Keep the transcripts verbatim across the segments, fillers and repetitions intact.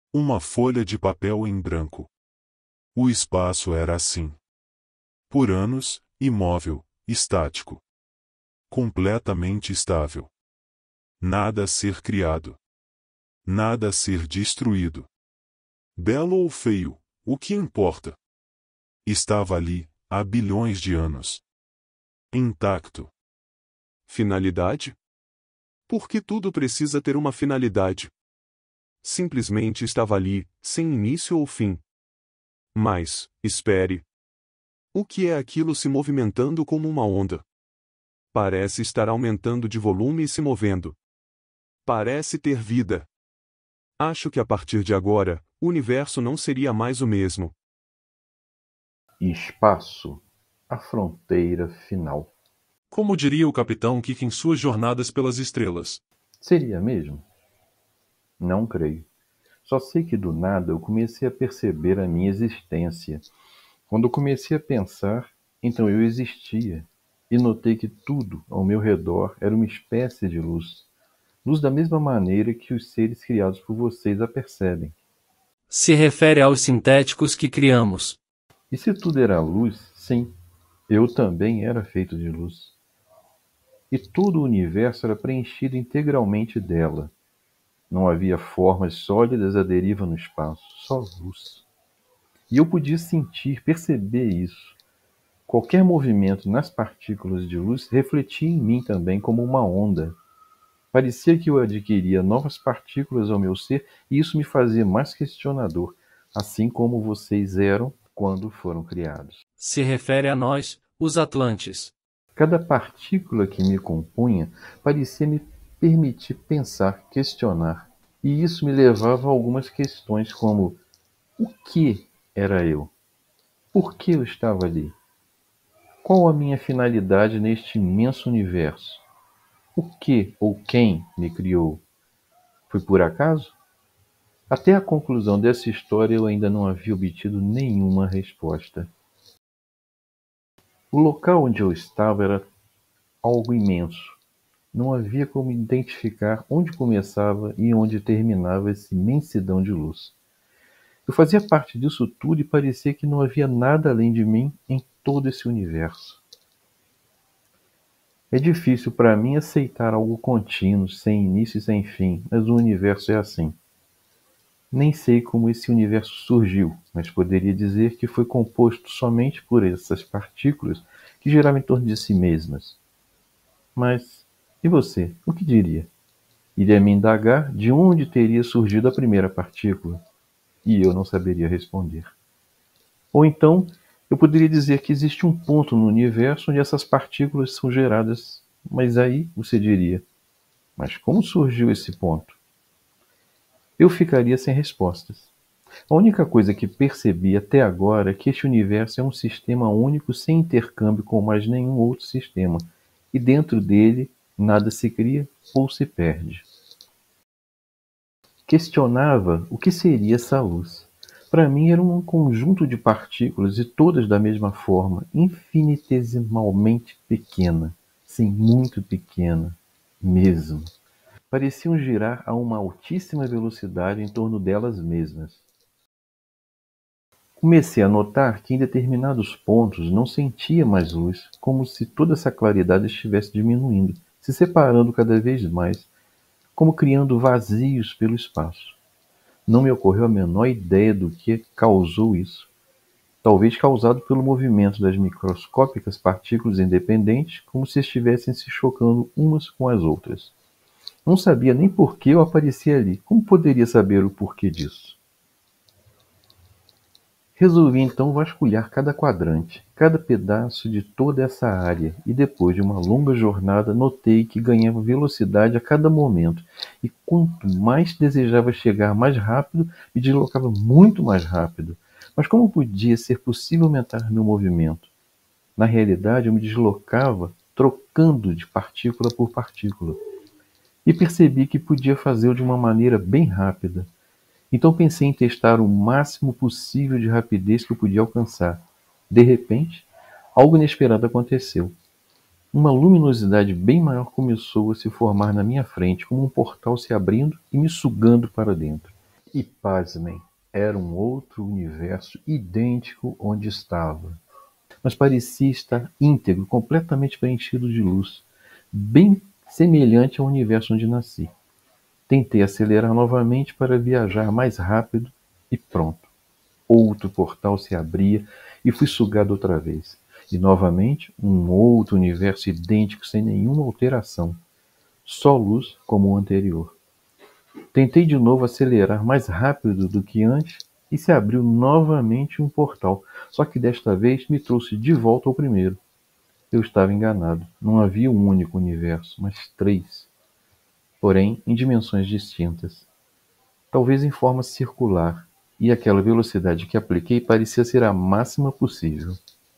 Uma folha de papel em branco. O espaço era assim. Por anos, imóvel, estático. Completamente estável. Nada a ser criado. Nada a ser destruído. Belo ou feio, o que importa? Estava ali, há bilhões de anos. Intacto. Finalidade? Por que tudo precisa ter uma finalidade? Simplesmente estava ali, sem início ou fim. Mas, espere. O que é aquilo se movimentando como uma onda? Parece estar aumentando de volume e se movendo. Parece ter vida. Acho que a partir de agora, o universo não seria mais o mesmo. Espaço, a fronteira final. Como diria o capitão Kirk em suas jornadas pelas estrelas. Seria mesmo? Não creio. Só sei que do nada eu comecei a perceber a minha existência. Quando eu comecei a pensar, então eu existia, e notei que tudo ao meu redor era uma espécie de luz. Luz da mesma maneira que os seres criados por vocês a percebem. Se refere aos sintéticos que criamos. E se tudo era luz, sim, eu também era feito de luz. E todo o universo era preenchido integralmente dela. Não havia formas sólidas à deriva no espaço, só luz. E eu podia sentir, perceber isso. Qualquer movimento nas partículas de luz refletia em mim também como uma onda. Parecia que eu adquiria novas partículas ao meu ser e isso me fazia mais questionador, assim como vocês eram quando foram criados. Se refere a nós, os Atlantes. Cada partícula que me compunha parecia me permitir pensar, questionar, e isso me levava a algumas questões como: o que era eu? Por que eu estava ali? Qual a minha finalidade neste imenso universo? O que ou quem me criou? Foi por acaso? Até a conclusão dessa história eu ainda não havia obtido nenhuma resposta. O local onde eu estava era algo imenso. Não havia como identificar onde começava e onde terminava essa imensidão de luz. Eu fazia parte disso tudo e parecia que não havia nada além de mim em todo esse universo. É difícil para mim aceitar algo contínuo, sem início e sem fim, mas o universo é assim. Nem sei como esse universo surgiu, mas poderia dizer que foi composto somente por essas partículas que giravam em torno de si mesmas. Mas, e você, o que diria? Iria me indagar de onde teria surgido a primeira partícula, e eu não saberia responder. Ou então, eu poderia dizer que existe um ponto no universo onde essas partículas são geradas, mas aí você diria: mas como surgiu esse ponto? Eu ficaria sem respostas. A única coisa que percebi até agora é que este universo é um sistema único sem intercâmbio com mais nenhum outro sistema, e dentro dele nada se cria ou se perde. Questionava o que seria essa luz. Para mim era um conjunto de partículas e todas da mesma forma, infinitesimalmente pequena. Sim, muito pequena, mesmo. Pareciam girar a uma altíssima velocidade em torno delas mesmas. Comecei a notar que em determinados pontos não sentia mais luz, como se toda essa claridade estivesse diminuindo, se separando cada vez mais, como criando vazios pelo espaço. Não me ocorreu a menor ideia do que causou isso. Talvez causado pelo movimento das microscópicas partículas independentes, como se estivessem se chocando umas com as outras. Não sabia nem por que eu aparecia ali. Como poderia saber o porquê disso? Resolvi então vasculhar cada quadrante, cada pedaço de toda essa área, e depois de uma longa jornada notei que ganhava velocidade a cada momento, e quanto mais desejava chegar mais rápido, me deslocava muito mais rápido. Mas como podia ser possível aumentar meu movimento? Na realidade, eu me deslocava trocando de partícula por partícula, e percebi que podia fazê-lo de uma maneira bem rápida. Então pensei em testar o máximo possível de rapidez que eu podia alcançar. De repente, algo inesperado aconteceu. Uma luminosidade bem maior começou a se formar na minha frente, como um portal se abrindo e me sugando para dentro. E, pasmem, era um outro universo idêntico onde estava, mas parecia estar íntegro, completamente preenchido de luz, bem semelhante ao universo onde nasci. Tentei acelerar novamente para viajar mais rápido e pronto. Outro portal se abria e fui sugado outra vez. E novamente um outro universo idêntico sem nenhuma alteração. Só luz como o anterior. Tentei de novo acelerar mais rápido do que antes e se abriu novamente um portal, só que desta vez me trouxe de volta ao primeiro. Eu estava enganado. Não havia um único universo, mas três. Porém, em dimensões distintas. Talvez em forma circular, e aquela velocidade que apliquei parecia ser a máxima possível.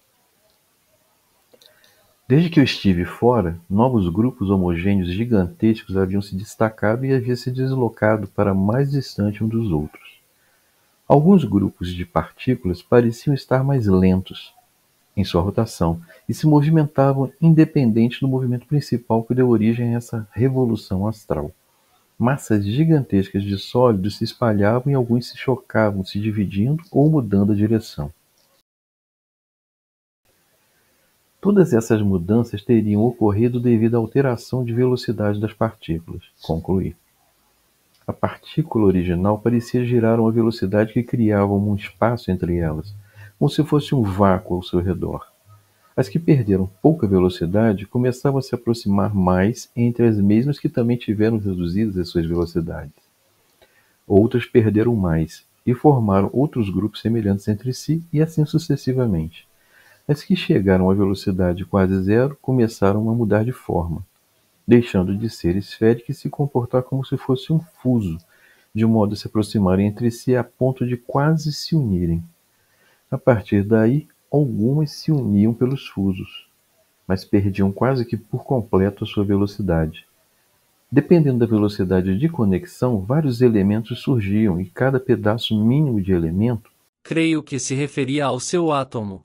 Desde que eu estive fora, novos grupos homogêneos gigantescos haviam se destacado e haviam se deslocado para mais distante um dos outros. Alguns grupos de partículas pareciam estar mais lentos em sua rotação e se movimentavam independente do movimento principal que deu origem a essa revolução astral. Massas gigantescas de sólidos se espalhavam e alguns se chocavam, se dividindo ou mudando a direção. Todas essas mudanças teriam ocorrido devido à alteração de velocidade das partículas, concluí. A partícula original parecia girar a uma velocidade que criava um espaço entre elas, como se fosse um vácuo ao seu redor. As que perderam pouca velocidade começavam a se aproximar mais entre as mesmas que também tiveram reduzidas as suas velocidades. Outras perderam mais e formaram outros grupos semelhantes entre si e assim sucessivamente. As que chegaram à velocidade quase zero começaram a mudar de forma, deixando de ser esféricas e se comportar como se fosse um fuso, de modo a se aproximarem entre si a ponto de quase se unirem. A partir daí, algumas se uniam pelos fusos, mas perdiam quase que por completo a sua velocidade. Dependendo da velocidade de conexão, vários elementos surgiam e cada pedaço mínimo de elemento, creio que se referia ao seu átomo,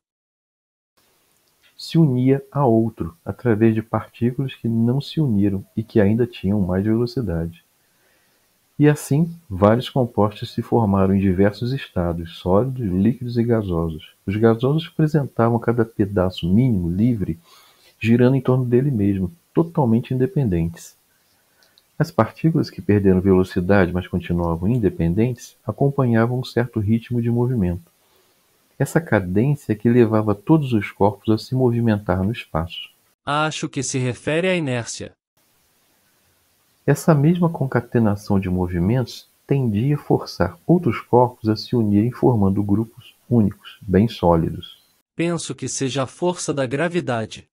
se unia a outro através de partículas que não se uniram e que ainda tinham mais velocidade. E assim, vários compostos se formaram em diversos estados, sólidos, líquidos e gasosos. Os gasosos representavam cada pedaço mínimo livre, girando em torno dele mesmo, totalmente independentes. As partículas que perderam velocidade, mas continuavam independentes, acompanhavam um certo ritmo de movimento. Essa cadência que levava todos os corpos a se movimentar no espaço. Acho que se refere à inércia. Essa mesma concatenação de movimentos tendia a forçar outros corpos a se unirem formando grupos únicos, bem sólidos. Penso que seja a força da gravidade.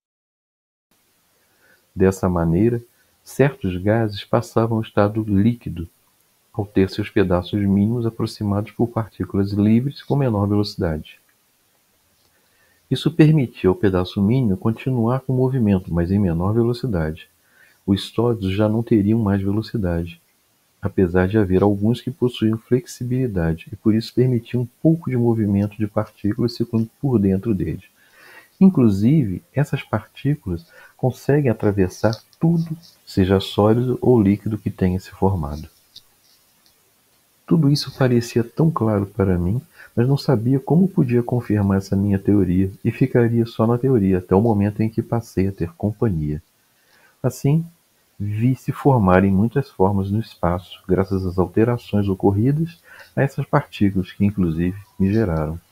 Dessa maneira, certos gases passavam ao estado líquido, ao ter seus pedaços mínimos aproximados por partículas livres com menor velocidade. Isso permitia ao pedaço mínimo continuar com o movimento, mas em menor velocidade. Os sólidos já não teriam mais velocidade, apesar de haver alguns que possuíam flexibilidade e por isso permitiam um pouco de movimento de partículas circulando por dentro deles. Inclusive, essas partículas conseguem atravessar tudo, seja sólido ou líquido que tenha se formado. Tudo isso parecia tão claro para mim, mas não sabia como podia confirmar essa minha teoria e ficaria só na teoria até o momento em que passei a ter companhia. Assim, vi se formarem muitas formas no espaço, graças às alterações ocorridas a essas partículas que, inclusive, me geraram.